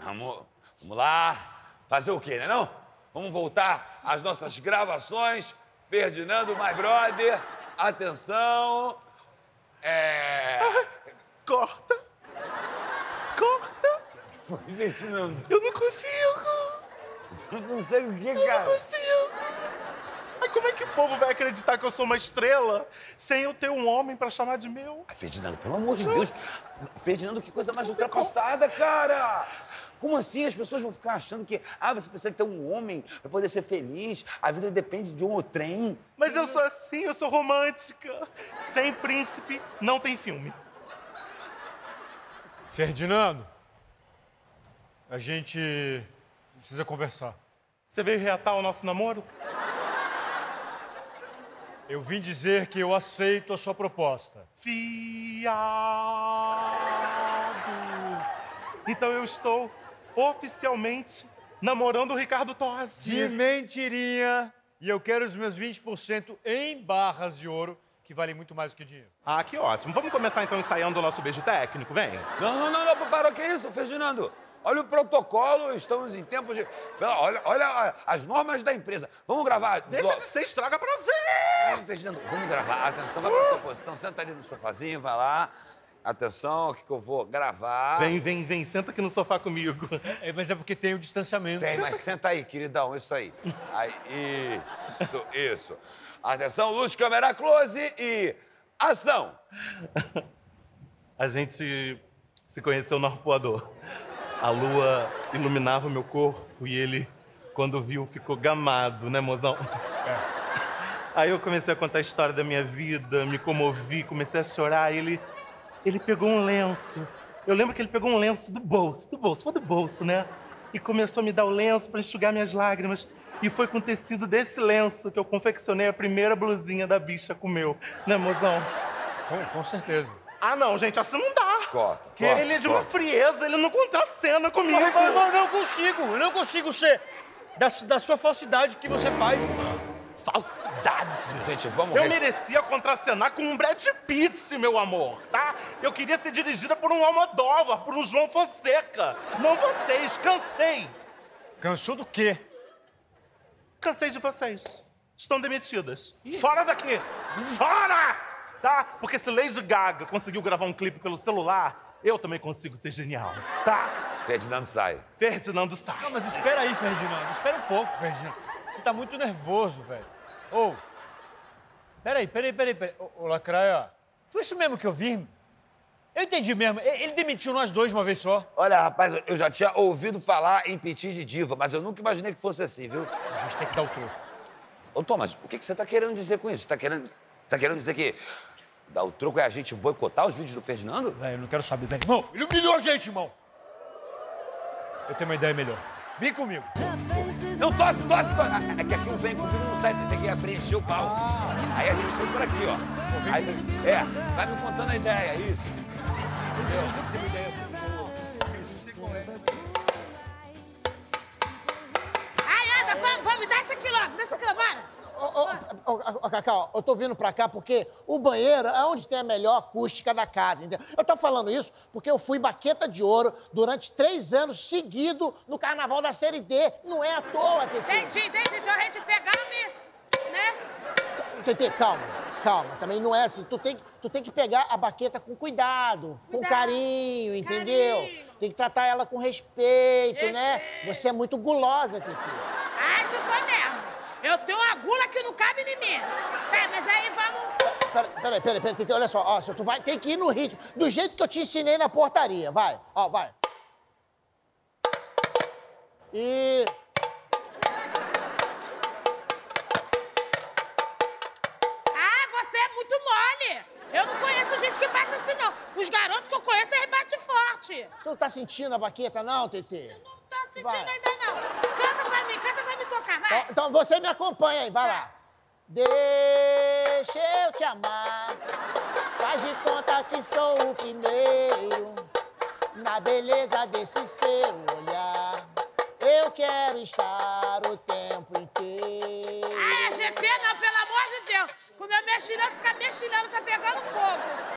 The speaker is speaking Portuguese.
Vamos lá. Fazer o quê, né não? Vamos voltar às nossas gravações. Ferdinando, my brother. Atenção. Corta. Corta. Foi, Ferdinando. Eu não consigo. Você não consegue o quê, Eu cara? não consigo. Ai, como é que o povo vai acreditar que eu sou uma estrela sem eu ter um homem pra chamar de meu? Ferdinando, pelo amor de Deus. Ferdinando, que coisa mais ultrapassada, cara. Como assim? As pessoas vão ficar achando que, você precisa ter um homem pra poder ser feliz. A vida depende de um trem. Mas eu sou assim, eu sou romântica. Sem príncipe, não tem filme. Ferdinando, a gente precisa conversar. Você veio reatar o nosso namoro? Eu vim dizer que eu aceito a sua proposta. Fiado. Então eu estou oficialmente namorando o Ricardo Tosi. De mentirinha. E eu quero os meus 20% em barras de ouro, que valem muito mais do que dinheiro. Ah, que ótimo. Vamos começar então ensaiando o nosso beijo técnico, vem? Não, parou, que isso, Ferdinando? Olha o protocolo, estamos em tempos de... Olha as normas da empresa. Vamos gravar... Deixa de ser estraga prazer! Ferdinando, vamos gravar. Atenção, vai pra sua posição. Senta ali no sofazinho, vai lá. Atenção, que eu vou gravar. Vem, senta aqui no sofá comigo. Mas é porque tem o distanciamento. Tem, mas senta aí, queridão, isso aí. Isso. Atenção, luz, câmera, close e ação. A gente se conheceu no arpoador. A lua iluminava o meu corpo e ele, quando viu, ficou gamado, né, mozão? Aí eu comecei a contar a história da minha vida, me comovi, comecei a chorar. Ele pegou um lenço. Eu lembro que ele pegou um lenço do bolso, foi do bolso, né? E começou a me dar o lenço para enxugar minhas lágrimas. E foi com o tecido desse lenço que eu confeccionei a primeira blusinha da bicha com o meu, né, mozão? Com certeza. Ah, não, gente, assim não dá. Corta. Ele é de uma frieza, ele não contracena comigo. Eu não consigo ser da sua falsidade que você faz. Falsidade. Gente, vamos... Eu merecia contracenar com um Brad Pitt, meu amor, tá? Eu queria ser dirigida por um Almodóvar, por um João Fonseca. Não vocês, cansei. Cansou do quê? Cansei de vocês. Estão demitidas. Fora daqui! Fora! Tá? Porque se Lady Gaga conseguiu gravar um clipe pelo celular, eu também consigo ser genial, tá? Ferdinando sai. Ferdinando sai. Não, mas espera aí, Ferdinando. Espera um pouco, Ferdinando. Você tá muito nervoso, velho. Peraí. Ô, Lacraia, foi isso mesmo que eu vi? Eu entendi mesmo. Ele demitiu nós dois uma vez só. Olha, rapaz, eu já tinha ouvido falar em piti de diva, mas eu nunca imaginei que fosse assim, viu? A gente tem que dar o troco. Ô, Thomas, o que você tá querendo dizer com isso? Você tá querendo dizer que dar o troco é a gente boicotar os vídeos do Ferdinando? Velho, eu não quero saber, velho. Irmão, ele humilhou a gente, irmão. Eu tenho uma ideia melhor. Vem comigo. Não, tosse. É que aqui um vem comigo não sai, tem que preencher o pau. Aí a gente foi por aqui, ó. Aí, vai me contando a ideia, isso. Entendeu? Vamos me dar isso aqui logo, bora. Cacau, eu tô vindo pra cá porque o banheiro é onde tem a melhor acústica da casa, entendeu? Eu tô falando isso porque eu fui baqueta de ouro durante 3 anos seguidos no carnaval da Série D. Não é à toa, Tetê. Entendi. Então a gente pegamos, né? Tetê, calma. Também não é assim. Tu tem que pegar a baqueta com cuidado, com carinho, entendeu? Tem que tratar ela com respeito, né? Você é muito gulosa, Tetê. Isso foi mesmo. Eu tenho uma gula que não cabe em mim. Tá, mas aí vamos... Peraí, Tetê, olha só. Ó, tu vai ter que ir no ritmo, do jeito que eu te ensinei na portaria. Vai, vai. E... você é muito mole. Eu não conheço gente que bate assim, não. Os garotos que eu conheço, eles batem forte. Tu não tá sentindo a baqueta, não, Tetê? Eu não tô sentindo ainda, não. Canta pra me tocar, vai. Então você me acompanha aí, vai lá. Deixa eu te amar, faz de conta que sou o primeiro, na beleza desse seu olhar, eu quero estar o tempo inteiro. GP não, pelo amor de Deus. Com o meu mexilhão ficar mexilhando, tá pegando fogo.